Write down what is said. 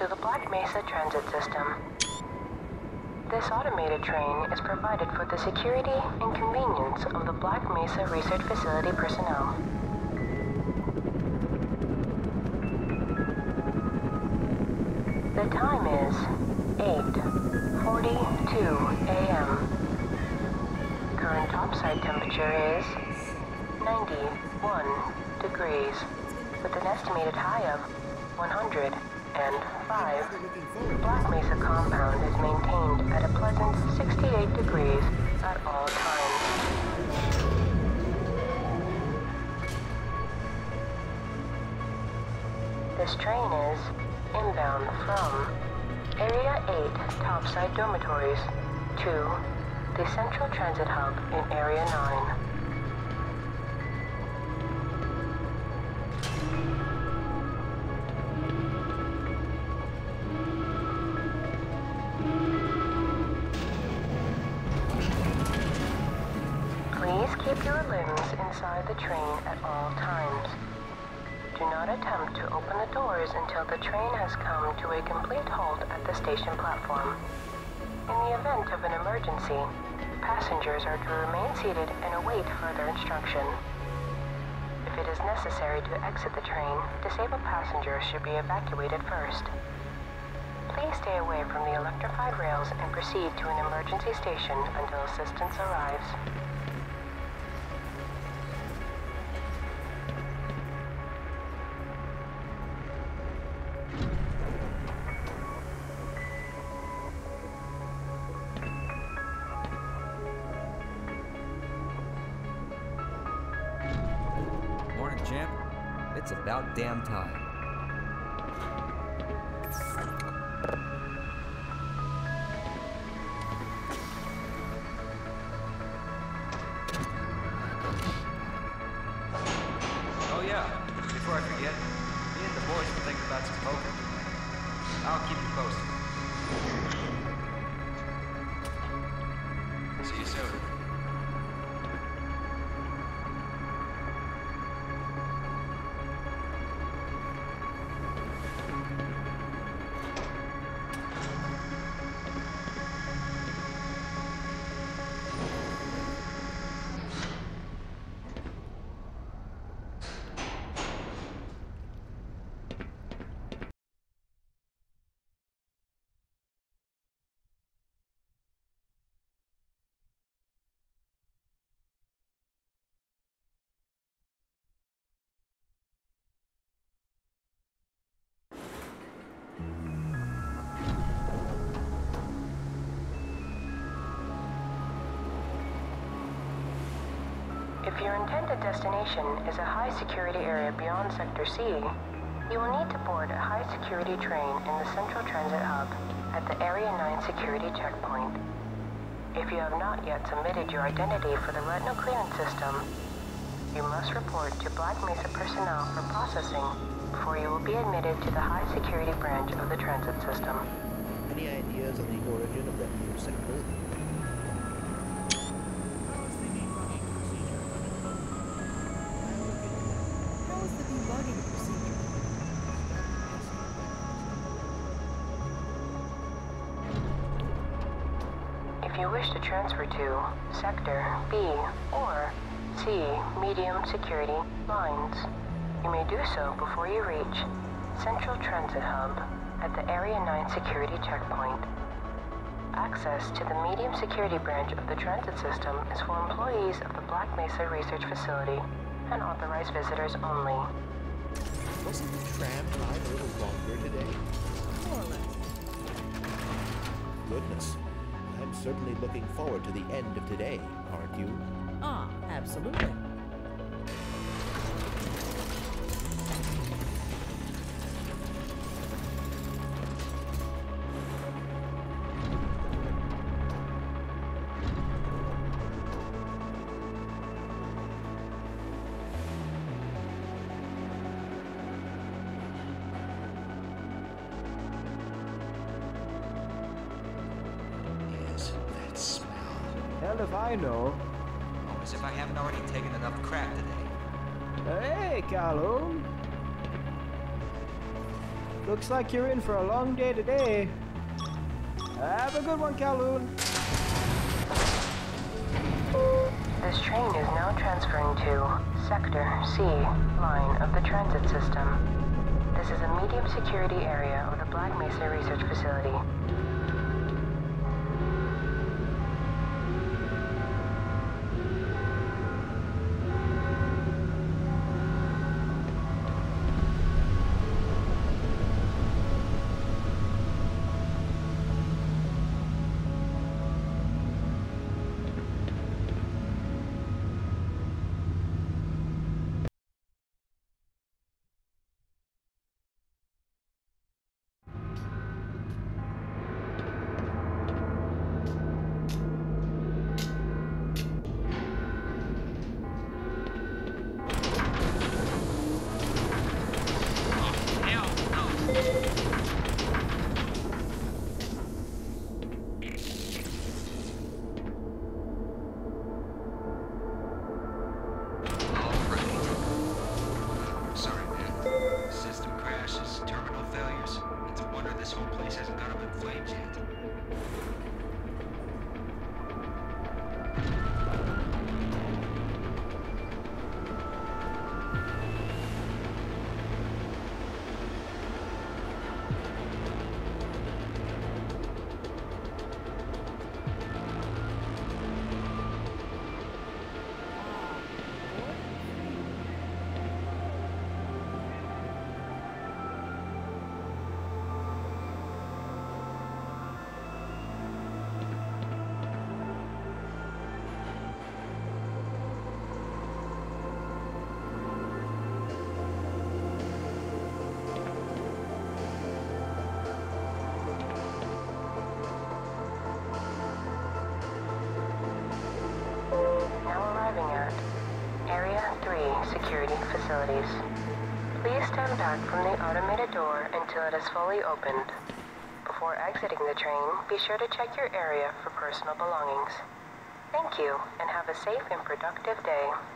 to the Black Mesa Transit System. This automated train is provided for the security and convenience of the Black Mesa Research Facility personnel. The time is 8:42 a.m. Current topside temperature is 91 degrees, with an estimated high of 105. The Black Mesa compound is maintained at a pleasant 68 degrees at all times. This train is inbound from Area 8 topside dormitories to the Central Transit Hub in Area 9. Keep your limbs inside the train at all times. Do not attempt to open the doors until the train has come to a complete halt at the station platform. In the event of an emergency, passengers are to remain seated and await further instruction. If it is necessary to exit the train, disabled passengers should be evacuated first. Please stay away from the electrified rails and proceed to an emergency station until assistance arrives. Champ, it's about damn time. Oh yeah, before I forget, me and the boys were thinking about some poker. I'll keep you posted. See you soon. If your intended destination is a high-security area beyond Sector C, you will need to board a high-security train in the Central Transit Hub at the Area 9 security checkpoint. If you have not yet submitted your identity for the retinal clearance system, you must report to Black Mesa personnel for processing before you will be admitted to the high-security branch of the transit system. Any ideas on the origin of that new sector? If you wish to transfer to Sector B or C medium security lines, you may do so before you reach Central Transit Hub at the Area 9 security checkpoint. Access to the medium security branch of the transit system is for employees of the Black Mesa Research Facility and authorized visitors only. Wasn't the tram ride a little longer today? More or less. Goodness. I'm certainly looking forward to the end of today, aren't you? Ah, absolutely. Hell if I know. Oh, as if I haven't already taken enough crap today. Hey, Calhoun. Looks like you're in for a long day today. Have a good one, Calhoun. This train is now transferring to Sector C line of the transit system. This is a medium security area of the Black Mesa Research Facility. Security facilities. Please stand back from the automated door until it is fully opened. Before exiting the train, be sure to check your area for personal belongings. Thank you, and have a safe and productive day.